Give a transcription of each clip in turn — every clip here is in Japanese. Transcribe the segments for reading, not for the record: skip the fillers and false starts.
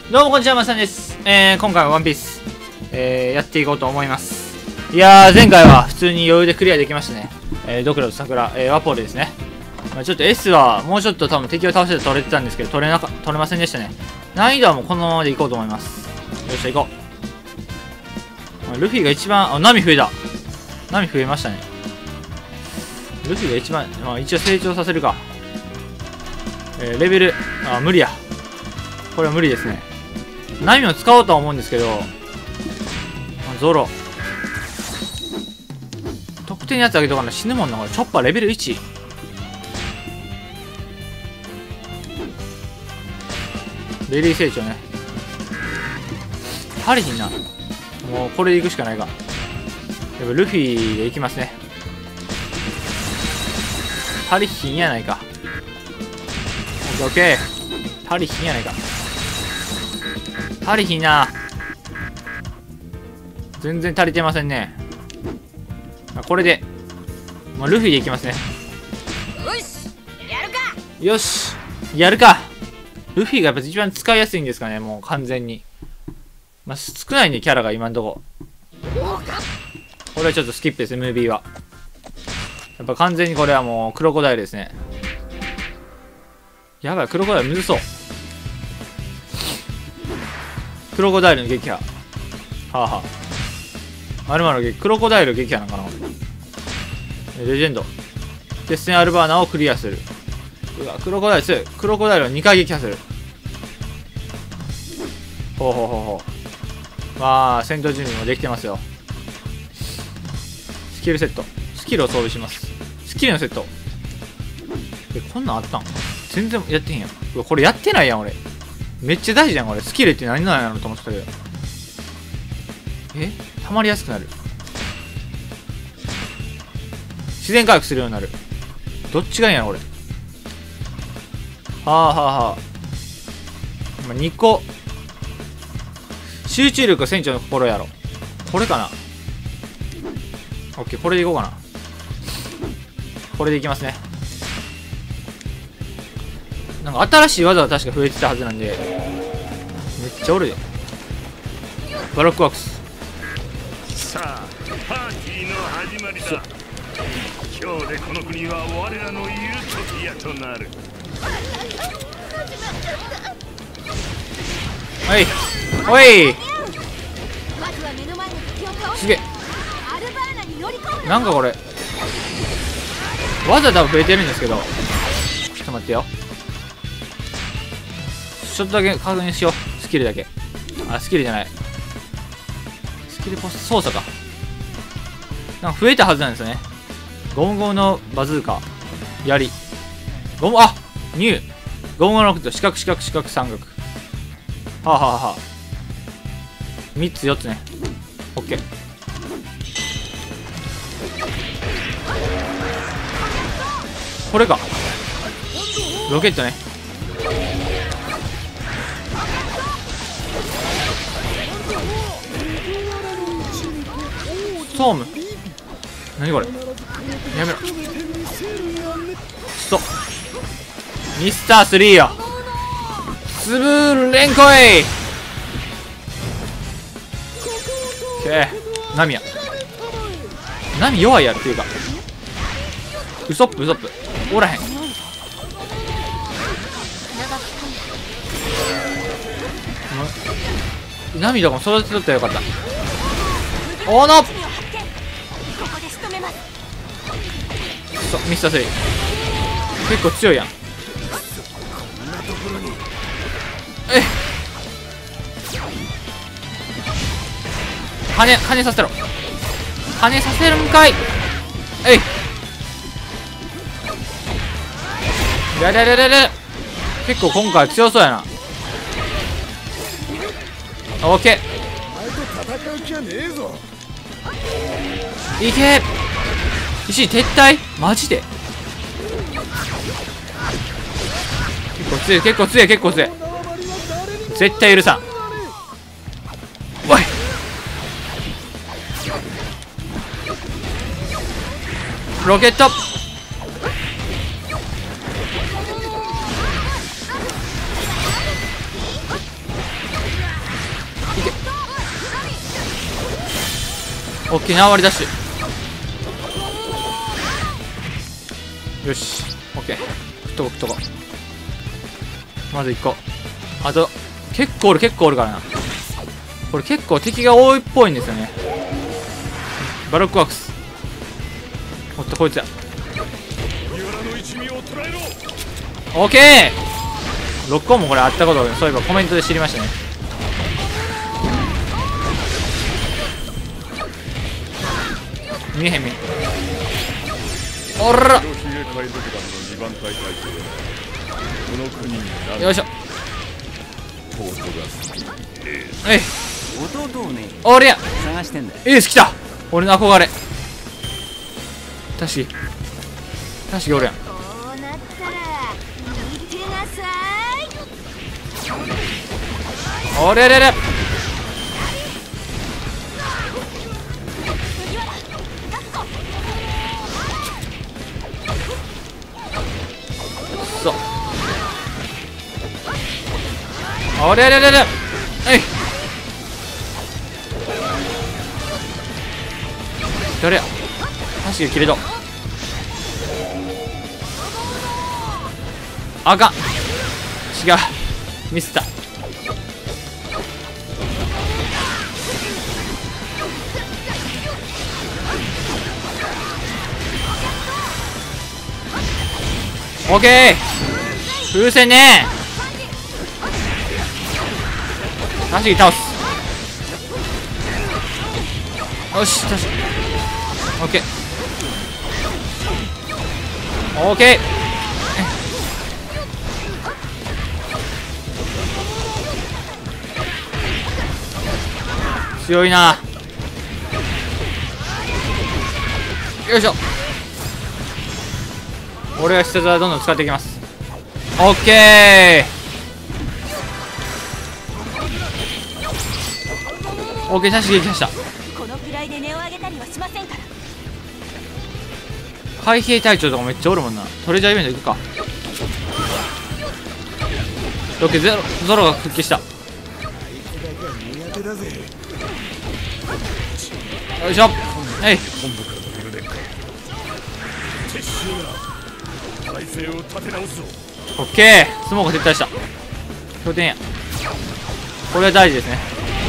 どうもこんにちは、まさんです。今回はワンピース、やっていこうと思います。いやー、前回は普通に余裕でクリアできましたね。ドクロと桜、ワポールですね。ちょっと S はもうちょっと多分敵を倒して取れてたんですけど、取れませんでしたね。難易度はもうこのままでいこうと思います。よっしゃ、行こう。ルフィが一番、波増えた。波増えましたね。ルフィが一番、一応成長させるか。レベル、無理や。これは無理ですね。波を使おうとは思うんですけど、ゾロ。得点のやつあげとかな死ぬもんな、これ。チョッパーレベル1。ベリー成長ね。足りひんな。もうこれで行くしかないか。やっぱルフィで行きますね。足りひんやないか。オッケーオッケー。足りひんやないか。足りひんな。全然足りてませんね。これで、ルフィでいきますね。よしやるか。ルフィがやっぱ一番使いやすいんですかね、もう完全に。少ないね、キャラが今んとこ。これはちょっとスキップです、MV は。やっぱ完全にこれはもうクロコダイルですね。やばい、クロコダイルむずそう。クロコダイルの撃破。はあはあ。アルマのクロコダイル撃破なんかな。レジェンド。決戦アルバーナをクリアする。うわ、クロコダイル強い。クロコダイルを2回撃破する。ほうほうほうほう。まあ、戦闘準備もできてますよ。スキルセット。スキルを装備します。スキルのセット。こんなんあったん？全然やってへんやん。うわ、これやってないやん、俺。めっちゃ大事じゃん、これ。スキルって何なんやろと思ってたけど。溜まりやすくなる。自然回復するようになる。どっちがいいんやろ、俺。はあはあはあ。2個。集中力は船長の心やろ。これかな。オッケー、これでいこうかな。これでいきますね。なんか新しい技が確か増えてたはずなんで、めっちゃおるで。バロックワークス。 さあ、パーティーの始まりだ。今日でこの国は我らのユートピアとなる。 はいおい、すげえ。なんかこれ技多分増えてるんですけど、ちょっと待ってよ。ちょっとだけ確認しよう。スキルだけ。スキルじゃない。スキルポス操作か。なんか増えたはずなんですよね。ゴムゴムのバズーカ。槍。ニュー。ゴムゴムのロケット。四角三角。はあはあはあ。3つ4つね。オッケー。これか。ロケットね。ストーム。何これ。やめろ。ミスター3よ。つぶれんこい。オッケー。ナミや。ナミ弱いやろっていうか。ウソップおらへん。ナミとかも育てとったらよかった。おーのミスター3結構強いやん。跳ねさせろ。跳ねさせるんかい。結構今回強そうやな。オッケー。いけー。石撤退マジで。結構強い。絶対許さん。おい。ロケット。 オッケー、縄張りダッシュ。よし、オッケー。食っとこう食っとこう。まず1個。あと結構おるからな。これ結構敵が多いっぽいんですよね。バロックワークス。おっと、こいつや。オッケー。6個もこれあったことをそういえばコメントで知りましたね。見えへん見えへん。おらよいしょ。えい、 弟をねおりゃ探してんだよ。 エース来た。俺の憧れ。確かおるやん。 こうなったら見てなさい。 おれれれ。そう。おれれれれ。えい。どれや。確かに切れと。あかん。違う。ミスった。オッケー。風船ね。確かに倒す。よし、確かに。オッケー。オッケー。強いな。よいしょ。俺が必殺技どんどん使っていきます。オッケー。オッケー、確かに撃破した。 このくらいで値を上げたりはしませんから。 海兵隊長とかめっちゃおるもんな。トレジャーイベント行くか。オッケー、ゾロが復帰した。よいしょ。えい。オッケー。スモーク撤退した。拠点や。これは大事ですね。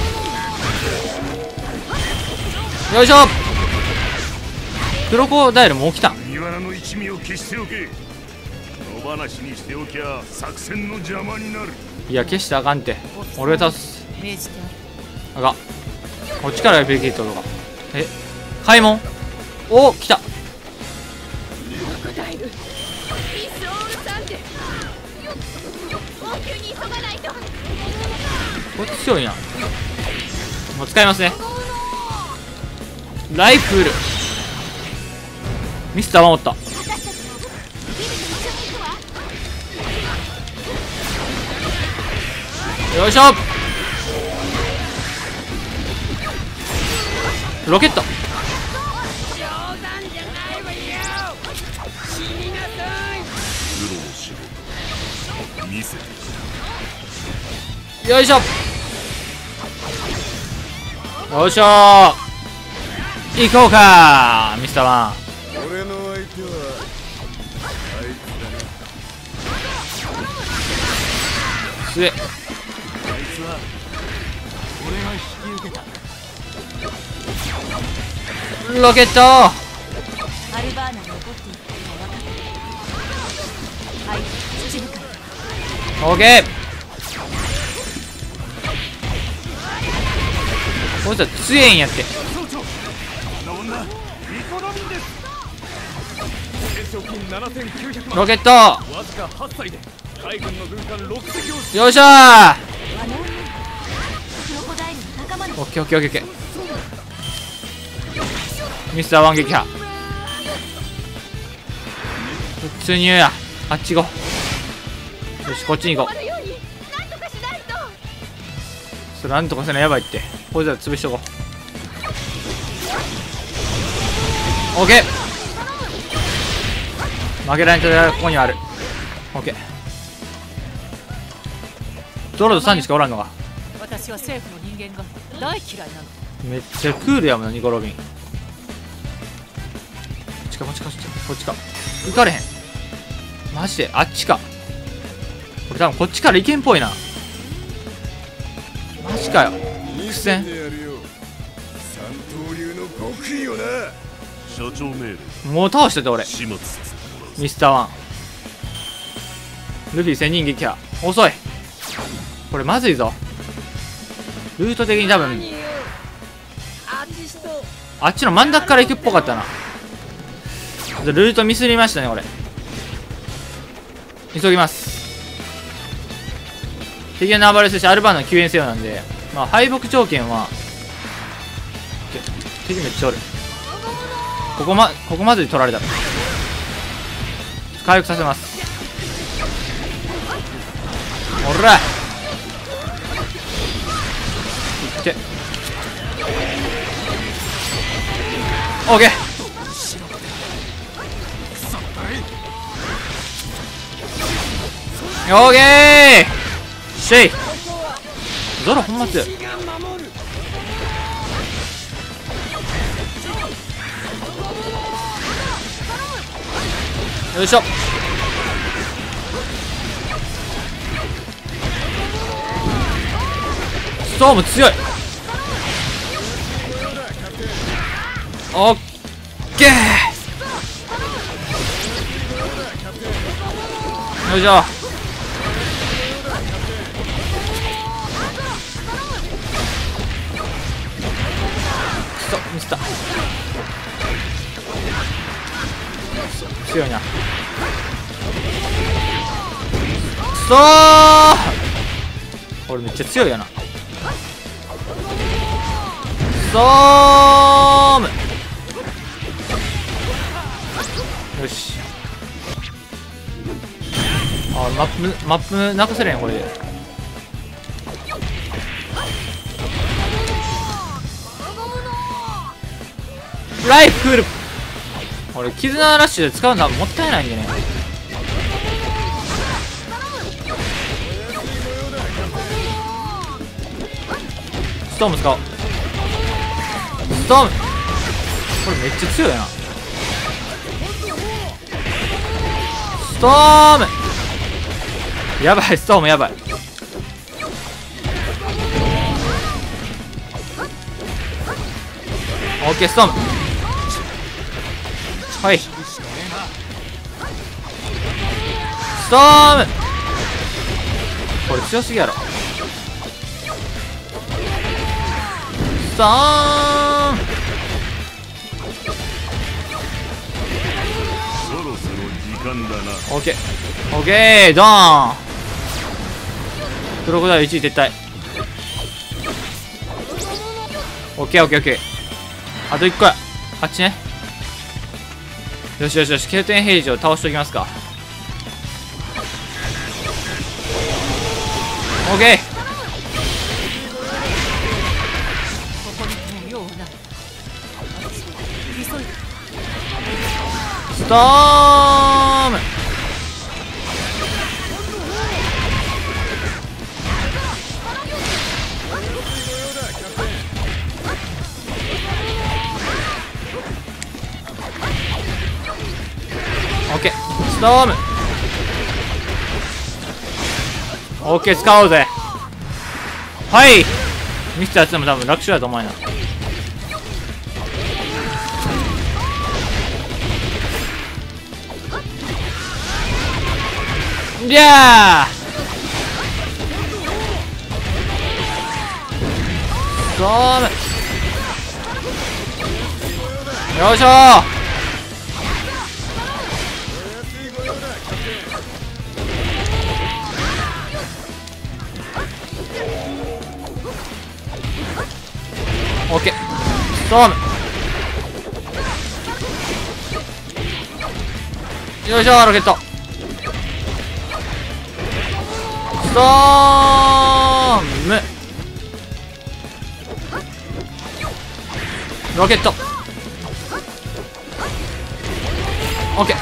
よいしょ。クロコダイルも起きた。 麦わらの一味を消しておけ。野放しにしておきゃ作戦の邪魔になる。 いや、消したらあかんって。俺が倒す。 命じてあかん。こっちからベキットとか。え、開門。お、来た。 クロコダイル、ミスオールさんで応急に急がないと。 こっち強いな。もう使いますね。ライフル。ミスター守った。 私たちもビビと一緒に行くわ。 よいしょ。ロケット。 冗談じゃないわよ。死になさい。 プロの仕事見せて。 よいしょ。よいしょ。行こうかミスターワン。 俺の相手はあいつだ。 すげえ。ロケット。 アルバーナに怒っていることは分かっている。はい、秩父から。 オーケー。こいつは強いんやって。ロケット。よいしょー。 あのクロコダイルの仲間のオッケーオッケーオッケー。ミスターワン撃破。突入や。あっち行こう。よし、こっちに行こう。 終わるようになんとかしないと。 それなんとかせなやばいって。こいつら潰しとこう。オッケー。負けられんとここにはある。オッケー。ゾロとサンジしかおらんのか。 私は政府の人間が大嫌いなの。 めっちゃクールやもんな、ニコロビン。 ちかこっちかこっちか。行かれへん。マジであっちか。これ多分こっちから行けんっぽいな。マジかよ。苦戦。 社長命令もう倒してて俺。 始末させてもらう。 ミスターワン。ルフィ1000人撃破。遅い。これまずいぞ。ルート的に多分あっちの真ん中から行くっぽかったな。ルートミスりましたね俺。急ぎます。敵はナーバルスしアルバーンの救援せよなんで、まあ敗北条件は敵めっちゃおる。ここまで取られた。回復させます。おらいって。オッケー。オーケーシェイゾロほんま強い。よいしょ。ストーム強い。オッケー。よいしょ。ミスった。強いな。くそー。俺めっちゃ強いやな。くそーむ。よし。あ、マップ泣かせれんこれで。ライフル。俺絆ラッシュで使うのはもったいないんでね。ストーム使おう。ストームこれめっちゃ強いな。ストームやばい。ストームやばい。オッケーストーム。はい。ストームこれ強すぎやろ。ストームそろそろ時間だな。 オッケーオッケードーン。クロコダイル1位撤退。オッケーオッケーオッケー。あと1個や。あっちね。よしよしよし。経典平時を倒しておきますか。オッケー。ストームオッケー。ストームオッケー。使おうぜ。はい。ミスターやつでも多分楽勝だと思うな。いやーストームよいしょー。オッケー。ストームよいしょー。ロケットストームロケットオッケー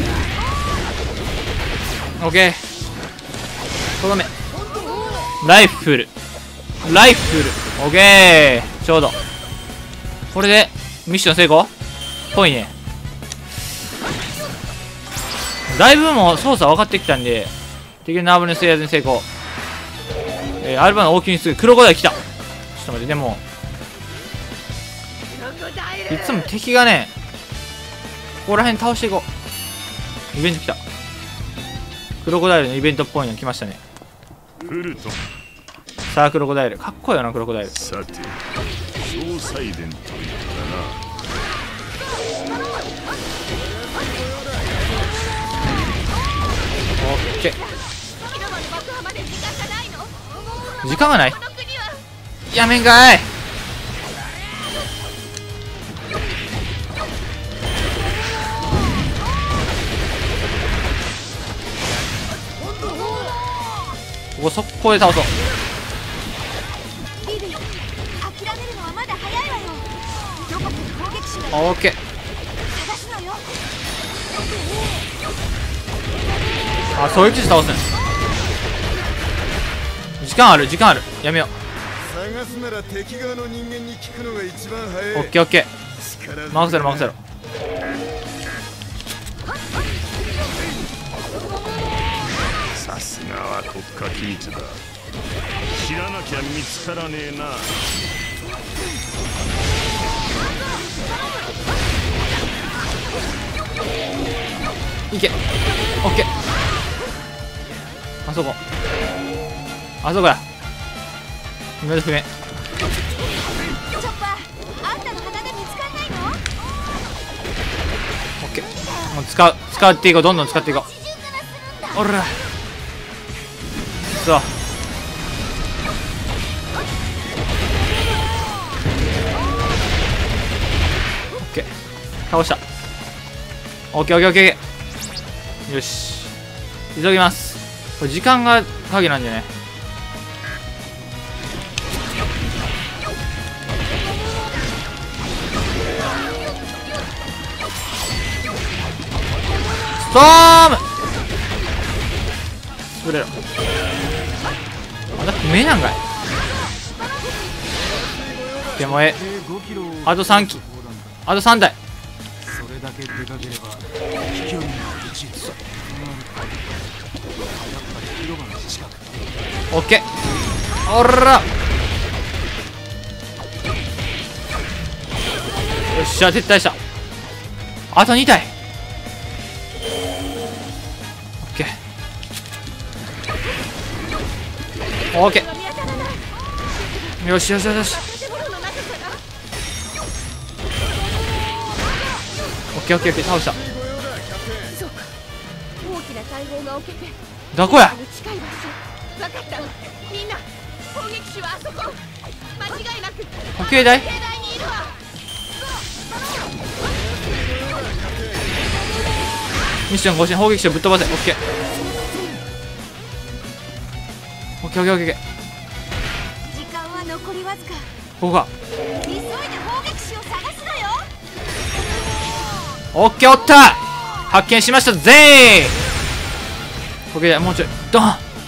オッケー。とどめライフルライフルオッケー。ちょうどこれでミッション成功っぽいね。 だいぶもう操作分かってきたんで、敵のナーブの制圧に成功。アルバの大きいにすぐクロコダイル来た。ちょっと待って、でもいつも敵がね、ここら辺倒していこう。イベント来た。クロコダイルのイベントっぽいの来ましたね。 フルトン。 さあクロコダイルかっこいいよな。クロコダイルさて、小サイデンといったな。 オッケー。時間がない。やめんかい。ここ速攻で倒そう。オッケー。あ、そういう記事倒すね。時間ある、時間ある。やめよ探すなら敵側の人間に聞くのが一番早い。 う。オッケーオッケー。任せろ任せろ。 さすがは国家機密だ。知らなきゃ見つからねえな。 いけ。オッケー。あそこ。あそこや。今で不明。 チョッパー、あんたの鼻で見つかんないの？ オッケー。もう使っていこう。どんどん使っていこう。おら。そう。オッケー。倒した。オッケーオッケーオッケー。よし。急ぎます。これ時間が鍵なんでね。ストーム潰れろ。まだ不明なんかい。でもあと3機。あと3台。 それだけでかければ飛距離が落ちる。 オッケー。おら。よっしゃ、撤退した。あと2体。オッケー。よしよしよしよし。オッケーオッケーオッケー。倒した。 そうか、大きな大砲が置けてどこや。 近い場所。分かった。みんな攻撃手はあそこ。間違いなく補給台。 境内にいるわ。 ミッション更新。砲撃手ぶっ飛ばせ。オッケーオッケーオッケーオッケーオッケー。 時間は残りわずか。 ここか。 急いで砲撃手を探すのよ。 オッケー。おった。発見しましたぜー。オッケー。もうちょいドン。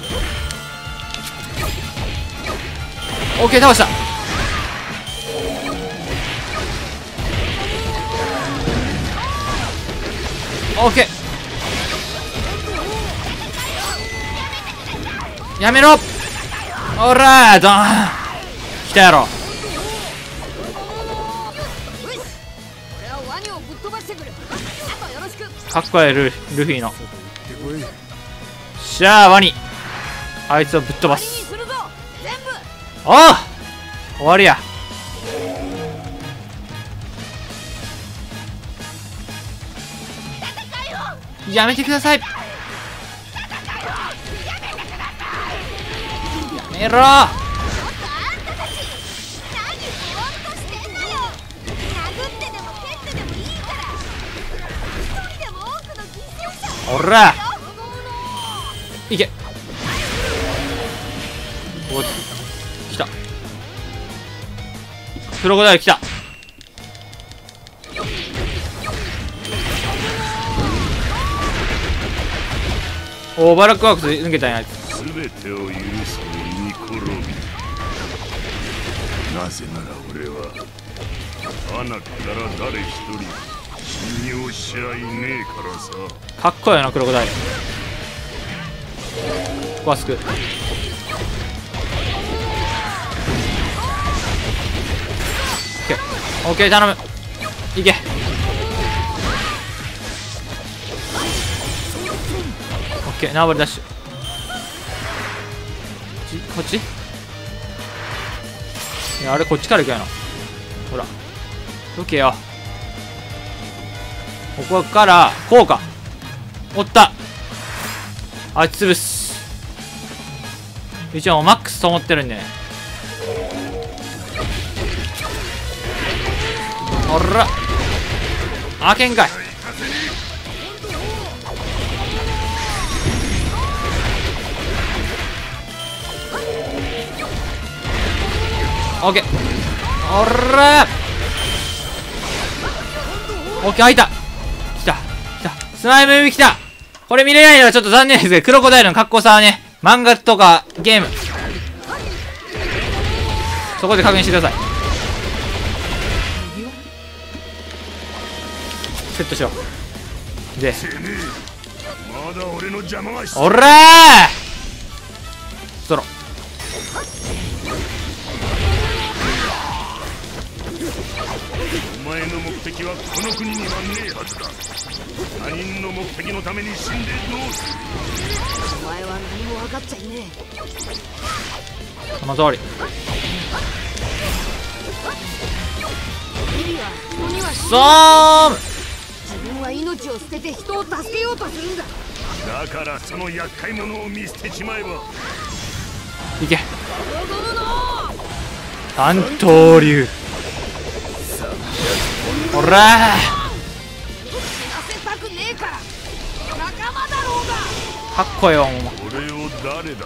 オッケー。倒した。オッケー。やめろ。おらードン。来たやろ。 俺はワニをぶっ飛ばしてくる。あとよろしく。 かっこいいルフィの。しゃあワニ。あいつをぶっ飛ばワニにす。 するぞ全部。 おう終わりや。やめてください。やめろ。 あんたたち何ボーっとしてんのよ。殴ってでも蹴ってでもいいから一人でも多くの犠牲者を。 おらいけ。おっ来た。クロコダイル来た。おーバラックワークス抜けたんや。あいつ。 すべてを許すニコロビ。なぜなら俺はアナから誰一人信用しちゃいねえからさ。 かっこいいよなクロコダイル。ここはすく。オッケー頼む。いけ。オッケー縄張りダッシュ。こっちいやあれこっちから行くやな。ほらどけよ。ここからこうか。おった。あいつ潰す。一応マックスと思ってるんでね。ほら開けんかい。オッケー。ほらオッケー開いた。来た来た。スライム指来た。これ見れないのはちょっと残念ですけど、クロコダイルのかっこさはね、漫画とかゲームそこで確認してください。セットしよう。でまだ俺の邪魔はしおらーソロ。 お前の目的はこの国にはねえはずだ。他人の目的のために死んでどうする。 お前は何も分かっちゃいねその通り。 え。リリは人にはソーム自分は命を捨てて人を助けようとするんだ。 だからその厄介者を見捨てちまえば。 いけ三刀流。おらー死なせたくねえから仲間だろうが。 かっこいいわ。もう俺を誰だと思って力にど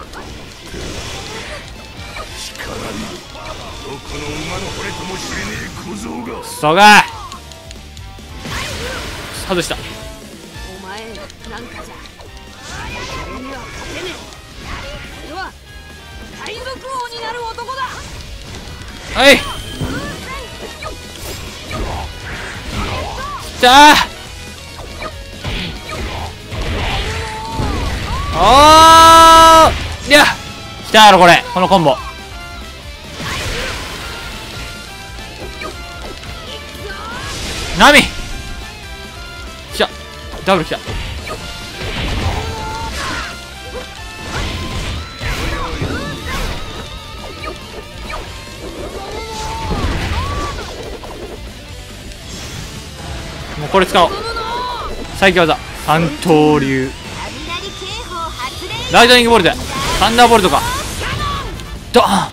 この馬の惚れともしれねえ小僧が。 クソが外した。 お前なんかじゃ俺には勝てねえ。俺は海賊王になる男だ。 はいきたー。おーいやきたやろこれ。このコンボナミきた。ダブルきた。もうこれ使おう。最強技三刀流。 雷警報発令。 ライトニングボルトサンダーボルトか。ドーン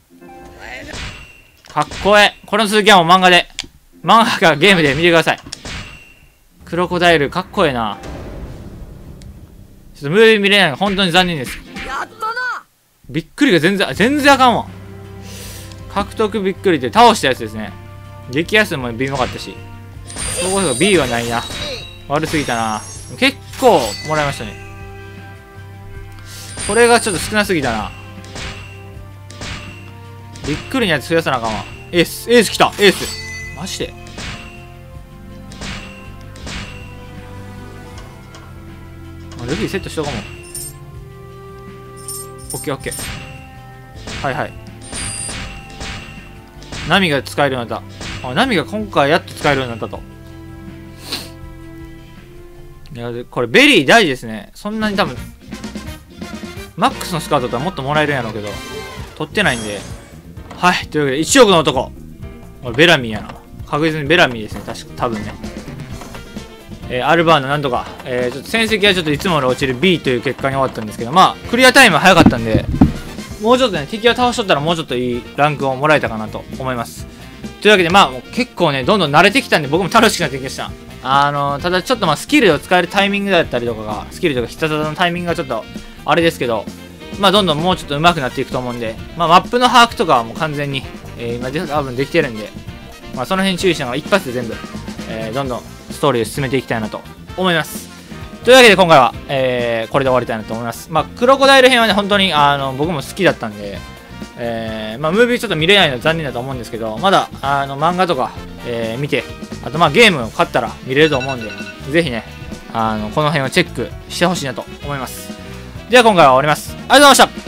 かっこええ。この続きはもう漫画かゲームで見てください。クロコダイルかっこええな。ちょっとムービー見れないのが本当に残念です。 やったな。 びっくりが全然あかんわ。獲得びっくりって倒したやつですね。激安も微妙かったし、そこそこ B はないな。悪すぎたな。結構もらいましたね。これがちょっと少なすぎたな。びっくりのやつ増やさなあかんわ。エース来た。エースマジでルフィセットしとこうも。オッケーオッケー。はいはい。ナミが使えるようになった。ナミが今回やっと使えるようになったと。いやこれベリー大事ですね。そんなに多分マックスのスカートだったらもっともらえるんやろうけど取ってないんで。はい、というわけで1億の男。これベラミーやな。確実にベラミーですね。多分ね。アルバーノなんとか、ちょっと戦績はちょっといつもより落ちる B という結果に終わったんですけど、まあクリアタイムは早かったんで、もうちょっとね敵を倒しとったらもうちょっといいランクをもらえたかなと思います。というわけでまあもう結構ねどんどん慣れてきたんで僕も楽しくなってきました。ただちょっとまあスキルを使えるタイミングだったりとかが、スキルとか必殺技のタイミングがちょっとあれですけど、まあどんどんもうちょっと上手くなっていくと思うんで、まあマップの把握とかはもう完全に、今多分できてるんで、まあその辺注意しながら一発で全部、どんどんストーリーを進めていきたいなと思います。というわけで今回は、これで終わりたいなと思います。まあクロコダイル編はね本当に僕も好きだったんで、まあムービーちょっと見れないのは残念だと思うんですけど、まだ漫画とか、見てあとまあゲームを勝ったら見れると思うんで、ぜひね、この辺をチェックしてほしいなと思います。では今回は終わります。ありがとうございました。